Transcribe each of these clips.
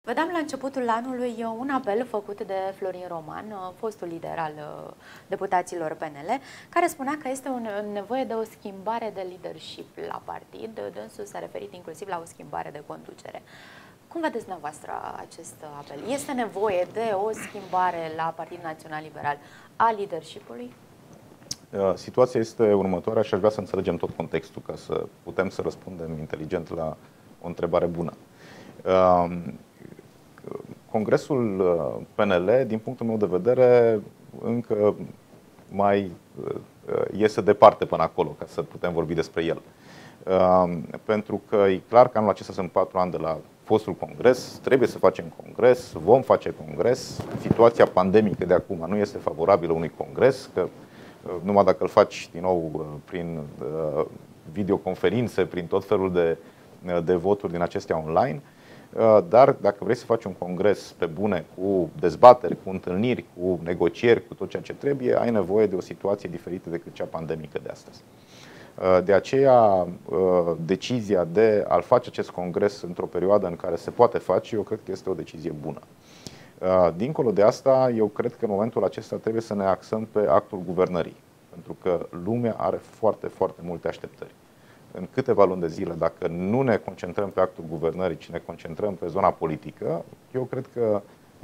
Vedeam la începutul anului un apel făcut de Florin Roman, fostul lider al deputaților PNL, care spunea că este nevoie de o schimbare de leadership la partid. Dânsul s-a referit inclusiv la o schimbare de conducere. Cum vedeți dumneavoastră acest apel? Este nevoie de o schimbare la Partidul Național Liberal a leadership-ului? Situația este următoarea și aș vrea să înțelegem tot contextul ca să putem să răspundem inteligent la o întrebare bună. Congresul PNL, din punctul meu de vedere, încă mai iese departe până acolo, ca să putem vorbi despre el. Pentru că e clar că anul acesta sunt 4 ani de la fostul congres, trebuie să facem congres, vom face congres. Situația pandemică de acum nu este favorabilă unui congres, că numai dacă îl faci din nou prin videoconferințe, prin tot felul de voturi din acestea online. Dar dacă vrei să faci un congres pe bune, cu dezbateri, cu întâlniri, cu negocieri, cu tot ceea ce trebuie, ai nevoie de o situație diferită decât cea pandemică de astăzi. De aceea, decizia de a face acest congres într-o perioadă în care se poate face, eu cred că este o decizie bună. Dincolo de asta, eu cred că în momentul acesta trebuie să ne axăm pe actul guvernării, pentru că lumea are foarte, foarte multe așteptări. În câteva luni de zile, dacă nu ne concentrăm pe actul guvernării, ci ne concentrăm pe zona politică, eu cred că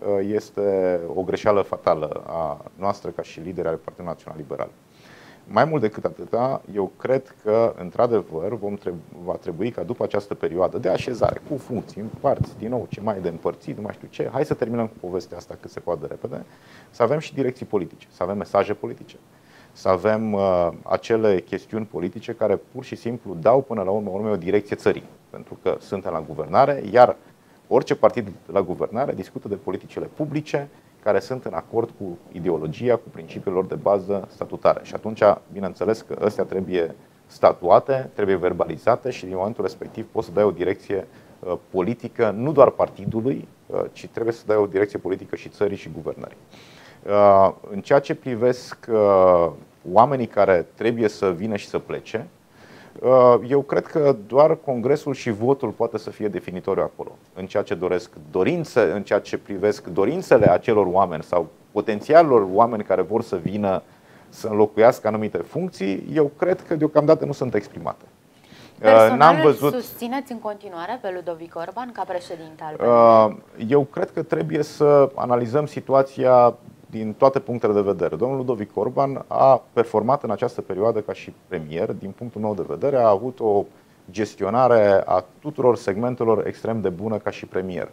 este o greșeală fatală a noastră ca și lideri ale Partidului Național Liberal. Mai mult decât atâta, eu cred că, într-adevăr, va trebui ca după această perioadă de așezare, cu funcții, împarți, din nou, ce mai e de împărțit, nu mai știu ce, hai să terminăm cu povestea asta cât se poate de repede, să avem și direcții politice, să avem mesaje politice, să avem acele chestiuni politice care pur și simplu dau până la urmă o direcție țării. Pentru că suntem la guvernare, iar orice partid la guvernare discută de politicile publice care sunt în acord cu ideologia, cu principiile lor de bază statutare. Și atunci, bineînțeles că astea trebuie statuate, trebuie verbalizate și din momentul respectiv poți să dai o direcție politică, nu doar partidului, ci trebuie să dai o direcție politică și țării și guvernării. În ceea ce privesc oamenii care trebuie să vină și să plece, eu cred că doar congresul și votul poate să fie definitoriu acolo. În ceea ce doresc în ceea ce privesc dorințele acelor oameni sau potențialilor oameni care vor să vină să înlocuiască anumite funcții, eu cred că deocamdată nu sunt exprimate. Personal susțineți în continuare pe Ludovic Orban ca președinte al PNL? Eu cred că trebuie să analizăm situația din toate punctele de vedere. Domnul Ludovic Orban a performat în această perioadă ca și premier. Din punctul meu de vedere, a avut o gestionare a tuturor segmentelor extrem de bună ca și premier.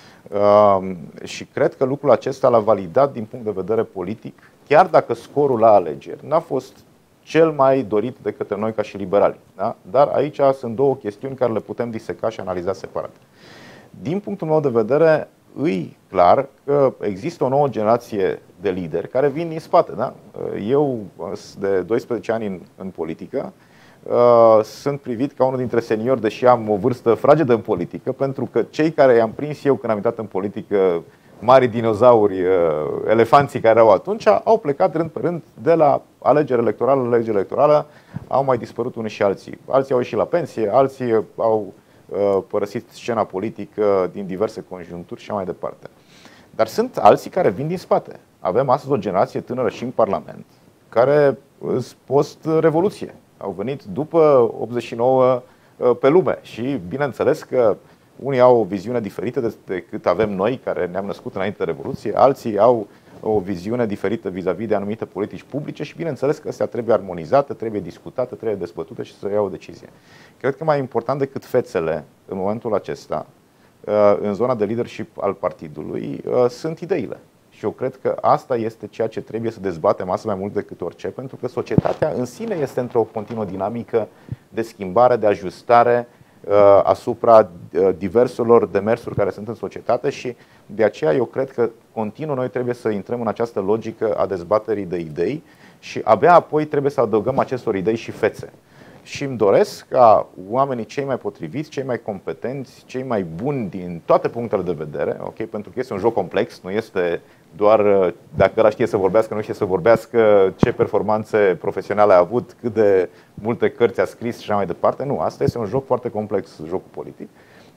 Și cred că lucrul acesta l-a validat din punct de vedere politic, chiar dacă scorul la alegeri n-a fost cel mai dorit de către noi ca și liberali. Da? Dar aici sunt două chestiuni care le putem diseca și analiza separat. Din punctul meu de vedere, îi clar că există o nouă generație de lideri care vin din spate. Da? Eu, de 12 ani în politică, sunt privit ca unul dintre seniori, deși am o vârstă fragedă în politică, pentru că cei care i-am prins eu când am intrat în politică, mari dinozauri, elefanții care erau atunci, au plecat rând pe rând de la alegere electorală la alegere electorală, au mai dispărut unii și alții. Alții au ieșit la pensie, alții au părăsit scena politică din diverse conjuncturi și așa mai departe. Dar sunt alții care vin din spate. Avem astăzi o generație tânără și în Parlament, care sunt post-revoluție. Au venit după 89 pe lume și bineînțeles că unii au o viziune diferită decât avem noi, care ne-am născut înainte de Revoluție, alții au o viziune diferită vis-a-vis de anumite politici publice și bineînțeles că astea trebuie armonizate, trebuie discutate, trebuie dezbătute și să ia o decizie. Cred că mai important decât fețele în momentul acesta, în zona de leadership al partidului, sunt ideile. Și eu cred că asta este ceea ce trebuie să dezbatem astăzi mai mult decât orice, pentru că societatea în sine este într-o continuă dinamică de schimbare, de ajustare asupra diverselor demersuri care sunt în societate și de aceea eu cred că continuu noi trebuie să intrăm în această logică a dezbaterii de idei și abia apoi trebuie să adăugăm acestor idei și fețe. Și îmi doresc ca oamenii cei mai potriviți, cei mai competenți, cei mai buni din toate punctele de vedere, okay? Pentru că este un joc complex, nu este doar dacă ăla știe să vorbească, nu știe să vorbească, ce performanțe profesionale a avut, cât de multe cărți a scris și așa mai departe. Nu, asta este un joc foarte complex, jocul politic.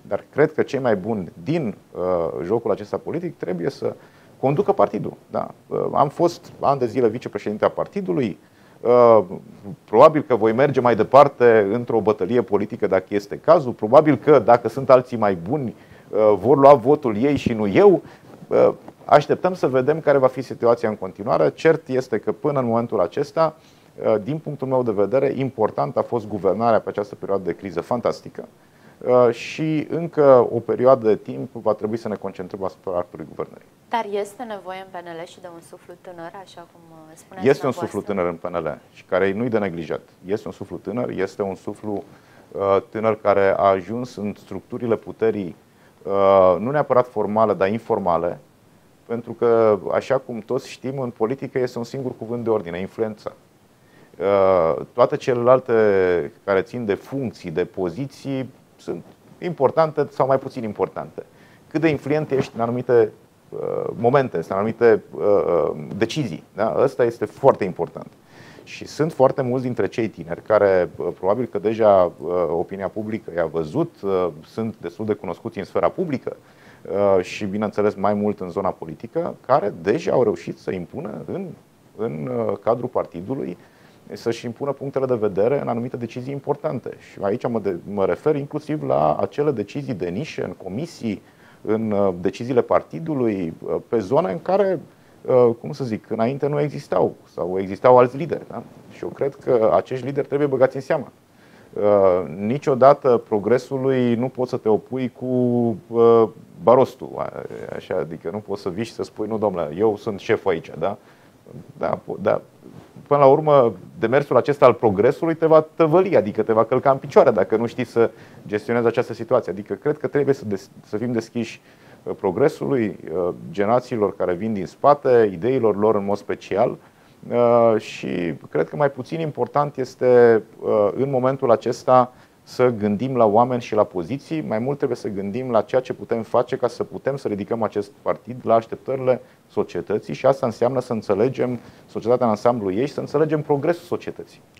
Dar cred că cei mai buni din jocul acesta politic trebuie să conducă partidul. Da. Am fost ani de zile vicepreședinte a partidului. Probabil că voi merge mai departe într-o bătălie politică dacă este cazul. Probabil că dacă sunt alții mai buni, vor lua votul ei și nu eu. Așteptăm să vedem care va fi situația în continuare. Cert este că până în momentul acesta, din punctul meu de vedere, important a fost guvernarea pe această perioadă de criză fantastică și încă o perioadă de timp va trebui să ne concentrăm asupra actului guvernării. Dar este nevoie în PNL și de un suflu tânăr, așa cum spuneați? Este un suflu tânăr în PNL și care nu-i de neglijat. Este un suflu tânăr, este un suflu tânăr care a ajuns în structurile puterii, nu neapărat formale, dar informale, pentru că, așa cum toți știm, în politică este un singur cuvânt de ordine: influența. Toate celelalte care țin de funcții, de poziții, sunt importante sau mai puțin importante. Cât de influent ești în anumite momente, în anumite decizii. Da? Ăsta este foarte important. Și sunt foarte mulți dintre cei tineri care probabil că deja opinia publică i-a văzut, sunt destul de cunoscuți în sfera publică și, bineînțeles, mai mult în zona politică, care deja au reușit să impună în cadrul partidului, să-și impună punctele de vedere în anumite decizii importante. Și aici mă refer inclusiv la acele decizii de nișă, în comisii, în deciziile partidului, pe zone în care, cum să zic, înainte nu existau sau existau alți lideri. Da? Și eu cred că acești lideri trebuie băgați în seamă. Niciodată progresului nu poți să te opui cu barostul. Așa, adică nu poți să vii și să spui: nu, domnule, eu sunt șeful aici. Da? Da. Până la urmă, demersul acesta al progresului te va tăvăli, adică te va călca în picioare dacă nu știi să gestionezi această situație. Adică cred că trebuie să fim deschiși progresului, generațiilor care vin din spate, ideilor lor în mod special, și cred că mai puțin important este în momentul acesta să gândim la oameni și la poziții, mai mult trebuie să gândim la ceea ce putem face ca să putem să ridicăm acest partid la așteptările societății, și asta înseamnă să înțelegem societatea în ansamblul ei și să înțelegem progresul societății.